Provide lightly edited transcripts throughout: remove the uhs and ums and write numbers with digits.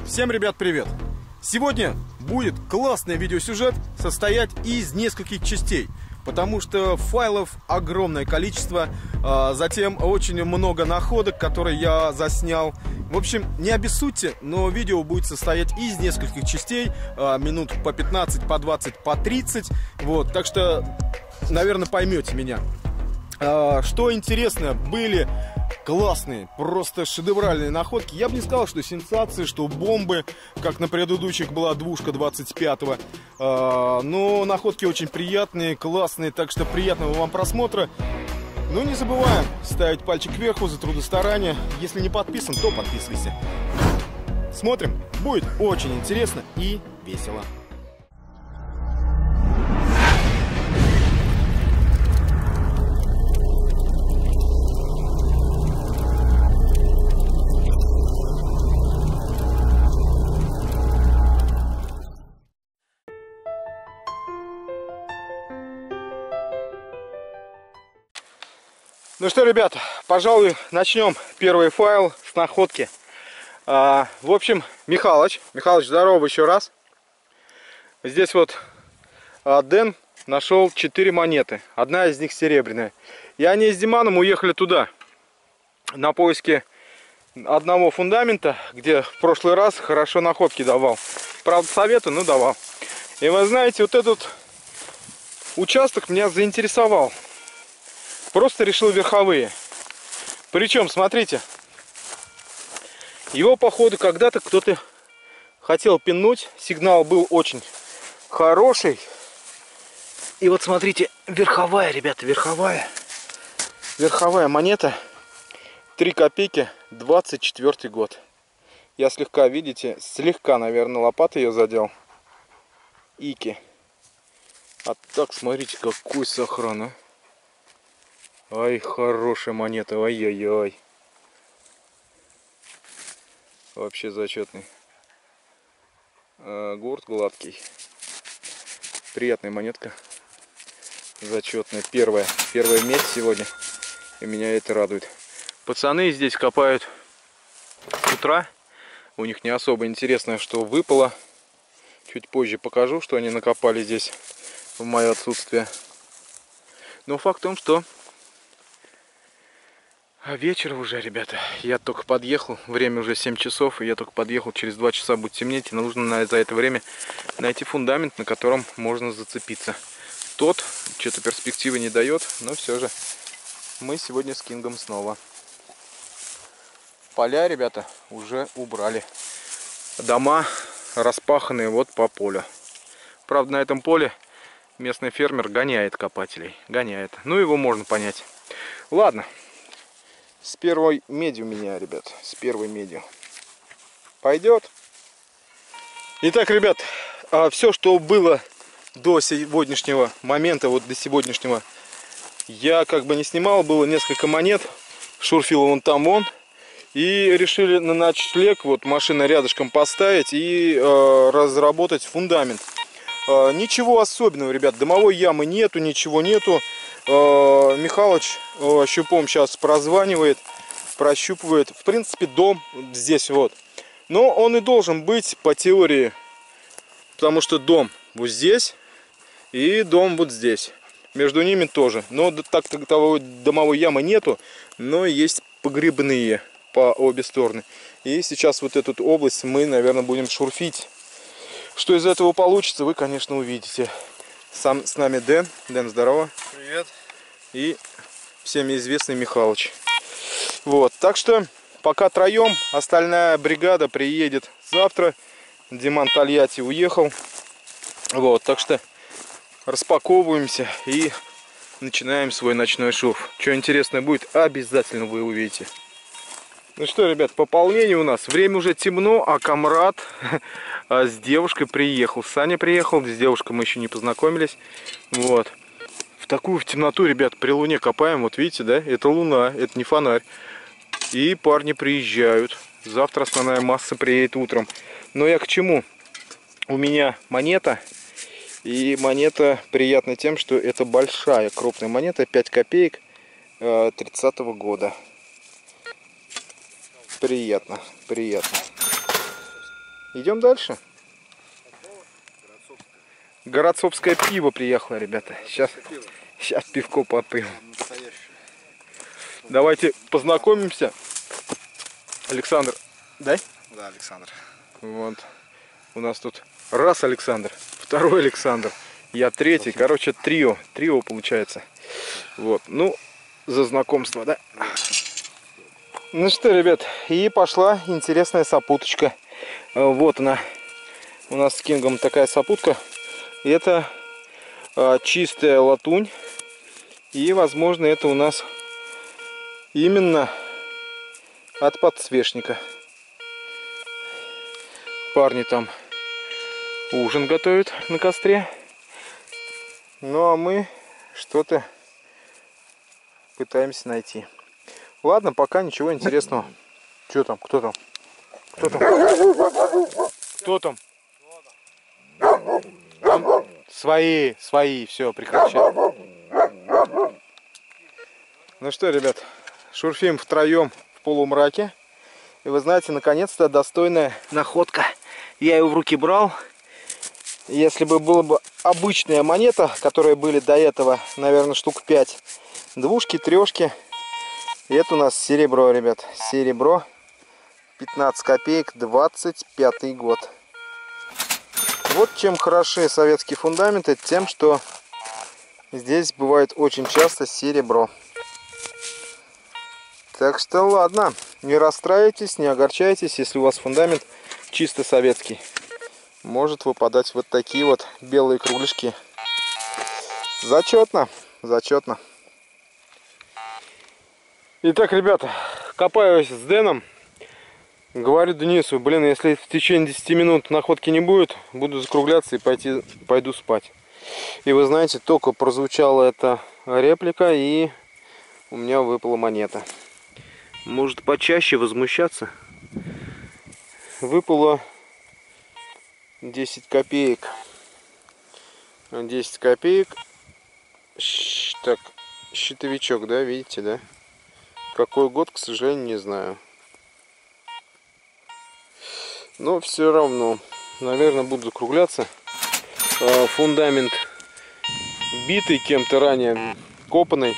Всем, ребят, привет! Сегодня будет классный видеосюжет состоять из нескольких частей, потому что файлов огромное количество, затем очень много находок, которые я заснял. В общем, не обессудьте, но видео будет состоять из нескольких частей, минут по 15, по 20, по 30, вот, так что, наверное, поймете меня. Что интересно, были классные, просто шедевральные находки. Я бы не сказал, что сенсации, что бомбы, как на предыдущих была двушка 25-го. Но находки очень приятные, классные, так что приятного вам просмотра. Ну, не забываем ставить пальчик вверху за трудостарание. Если не подписан, то подписывайся. Смотрим, будет очень интересно и весело. Ну что, ребята, пожалуй, начнем первый файл с находки. В общем, Михалыч, здорово еще раз. Здесь вот Дэн нашел 4 монеты, одна из них серебряная. И они с Диманом уехали туда, на поиски одного фундамента, где в прошлый раз хорошо находки давал. Правда, советы, но давал. И вы знаете, вот этот участок меня заинтересовал. Просто решил верховые. Причем, смотрите, его, походу, когда-то кто-то хотел пинуть. Сигнал был очень хороший. И вот смотрите, верховая, ребята, верховая монета. 3 копейки, 24 год. Я слегка, видите, наверное, лопатой ее задел. Ики. А так, смотрите, какой сохран, а. Ай, хорошая монета, ай-яй-яй. Вообще зачетный. Гурт гладкий. Приятная монетка. Зачетная. Первая медь сегодня. И меня это радует. Пацаны здесь копают с утра. У них не особо интересно, что выпало. Чуть позже покажу, что они накопали здесь в мое отсутствие. Но факт в том, что вечер уже, ребята. Я только подъехал. Время уже 7 часов. И я только подъехал. Через 2 часа будет темнеть. И нужно за это время найти фундамент, на котором можно зацепиться. Тот что-то перспективы не дает. Но все же мы сегодня с Кингом снова. Поля, ребята, уже убрали. Дома распаханные вот по полю. Правда, на этом поле местный фермер гоняет копателей. Гоняет. Ну, его можно понять. Ладно. С первой медью у меня, ребят. С первой медью. Пойдет. Итак, ребят, все, что было до сегодняшнего момента, вот до сегодняшнего, я как бы не снимал. Было несколько монет. Шурфил вон там, вон. И решили на ночлег, вот машина рядышком поставить и разработать фундамент. Ничего особенного, ребят. Дымовой ямы нету, ничего нету. Михалыч щупом сейчас прозванивает, прощупывает. В принципе, дом здесь вот. Но он и должен быть по теории. Потому что дом вот здесь и дом вот здесь. Между ними тоже. Но так домовой ямы нету. Но есть погребные по обе стороны. И сейчас вот эту область мы, наверное, будем шурфить. Что из этого получится, вы, конечно, увидите. С нами Дэн. Дэн, здорово. Привет. И всеми известный Михалыч. Вот, так что пока троем, остальная бригада приедет завтра. Диман Тольятти уехал. Вот, так что распаковываемся и начинаем свой ночной шурф. Что интересное будет, обязательно вы увидите. Ну что, ребят, пополнение у нас. Время уже темно, а комрад с девушкой приехал. Саня приехал, с девушкой мы еще не познакомились. Вот. В темноту, ребят, при луне копаем. Вот видите, да? Это луна, это не фонарь. И парни приезжают. Завтра основная масса приедет утром. Но я к чему? У меня монета. И монета приятна тем, что это большая, крупная монета. 5 копеек 30-го года. Приятно, приятно. Идем дальше. Городцовское пиво приехало, ребята. Сейчас пивко попьем. Давайте познакомимся. Александр, да? Да, Александр. Вот. У нас тут раз Александр, второй Александр, я третий. Короче, трио. Трио получается. Вот. Ну, за знакомство, да? Ну что, ребят, и пошла интересная сопуточка. Вот она. У нас с Кингом такая сопутка. Это чистая латунь. И, возможно, это у нас именно от подсвечника. Парни там ужин готовят на костре. Ну а мы что-то пытаемся найти. Ладно, пока ничего интересного. Что там? Кто там? Кто там? Кто там? Там свои, все, прекращай. Ну что, ребят, шурфим втроем в полумраке. И вы знаете, наконец-то достойная находка. Я ее в руки брал. Если бы была бы обычная монета, которые были до этого, наверное, штук 5. Двушки, трешки. И это у нас серебро, ребят. Серебро. 15 копеек, 25 год. Вот чем хороши советские фундаменты, тем, что здесь бывает очень часто серебро. Так что ладно, не расстраивайтесь, не огорчайтесь, если у вас фундамент чисто советский. Может выпадать вот такие вот белые кругляшки. Зачетно, зачетно. Итак, ребята, копаюсь с Дэном. Говорю Денису, блин, если в течение 10 минут находки не будет, буду закругляться и пойду спать. И вы знаете, только прозвучала эта реплика, и у меня выпала монета. Может почаще возмущаться? Выпало 10 копеек. 10 копеек. Так, щитовичок, да, видите, да? Какой год, к сожалению, не знаю. Но все равно, наверное, буду закругляться. Фундамент битый кем-то ранее, копанный.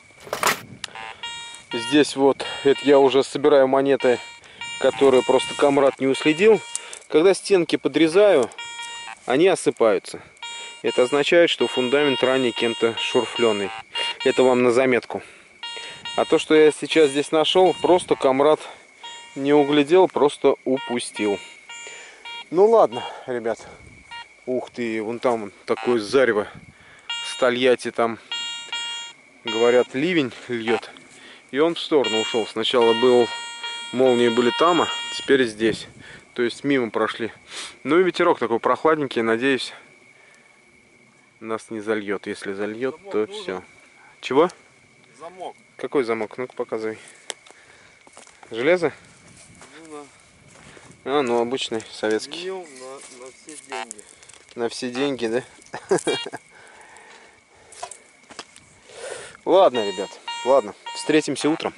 Здесь вот, это я уже собираю монеты, которые просто комрад не уследил. Когда стенки подрезаю, они осыпаются. Это означает, что фундамент ранее кем-то шурфленый. Это вам на заметку. А то, что я сейчас здесь нашел, просто комрад не углядел, просто упустил. Ну ладно, ребят. Ух ты, вон там такое зарево. С Тольятти там, говорят, ливень льет. И он в сторону ушел. Сначала был, молнии были там, а теперь здесь. То есть мимо прошли. Ну и ветерок такой прохладненький. Надеюсь, нас не зальет. Если зальет, то все. Чего? Замок. Какой замок? Ну-ка показывай. Железо? Ну, да. А, ну обычный, советский. на все деньги. На все деньги, да? Ладно, ребят, ладно. Встретимся утром.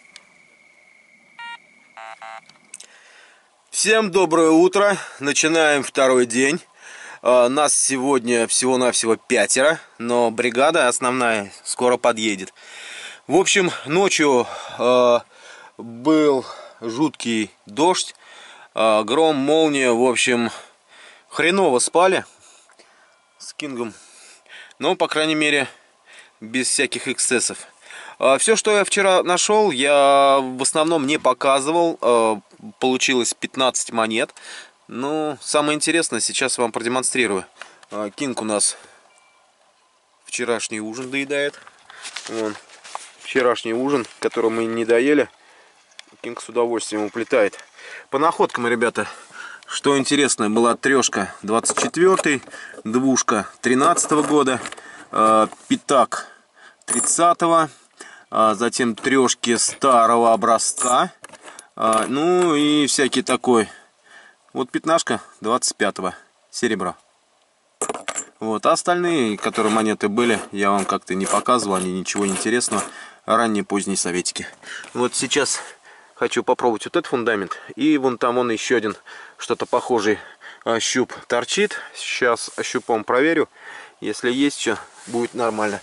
Всем доброе утро. Начинаем второй день. Нас сегодня всего-навсего 5, но бригада основная скоро подъедет. В общем, ночью был жуткий дождь, гром, молния. В общем, хреново спали с Кингом. Но, по крайней мере, без всяких эксцессов. Все, что я вчера нашел, я в основном не показывал. Получилось 15 монет. Ну, самое интересное сейчас вам продемонстрирую. Кинг у нас вчерашний ужин доедает. Вон, вчерашний ужин, который мы не доели. Кинг с удовольствием уплетает. По находкам, ребята, что интересно, была трешка 24-й, двушка 13-го года, пятак 30-го, затем трешки старого образца, ну и всякий такой. Вот пятнашка 25-го серебра. Вот, а остальные, которые монеты были, я вам как-то не показывал, они ничего интересного. Ранние, поздние советики. Вот сейчас Хочу попробовать вот этот фундамент. И вон там он еще один, что-то похожий щуп торчит. Сейчас щупом проверю. Если есть что, будет нормально.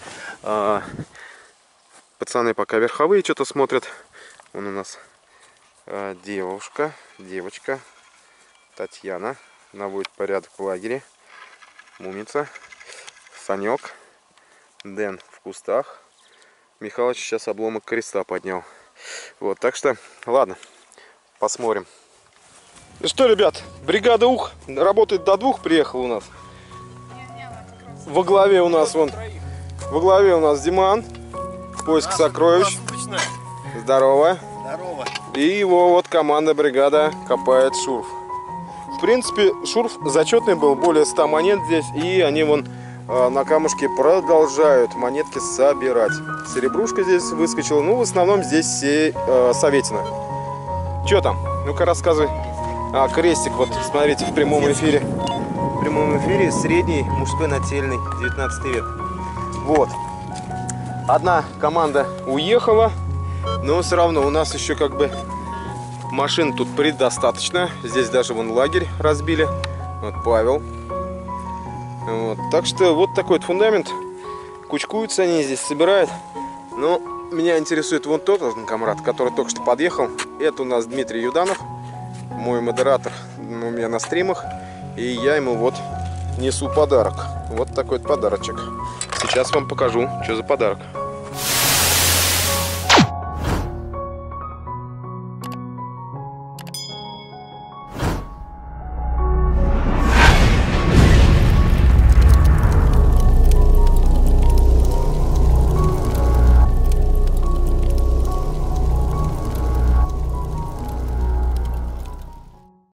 Пацаны пока верховые что-то смотрят. Вон у нас девочка Татьяна наводит порядок в лагере. Мумица, Санек, Дэн в кустах. Михалыч сейчас обломок креста поднял. Вот, так что, ладно, посмотрим. Ну что, ребят, бригада УХ работает до 2, приехал у нас. Во главе у нас Диман. Поиск сокровищ. Здорово. Здорово. И его вот команда, бригада копает шурф. В принципе, шурф зачетный был, более 100 монет здесь. И они вон на камушке продолжают монетки собирать. Серебрушка здесь выскочила. Ну, в основном здесь все советина. Че там? Ну-ка рассказывай. Крестик, вот, смотрите, в прямом эфире. В прямом эфире средний мужской нательный, 19 век. Вот. Одна команда уехала, но все равно у нас еще как бы машин тут предостаточно. Здесь даже вон лагерь разбили. Вот Павел. Вот. Так что вот такой вот фундамент. Кучкуются они здесь, собирают. Но меня интересует вот тот комрад, который только что подъехал. Это у нас Дмитрий Юданов, мой модератор у меня на стримах. И я ему вот несу подарок. Вот такой вот подарочек. Сейчас вам покажу, что за подарок.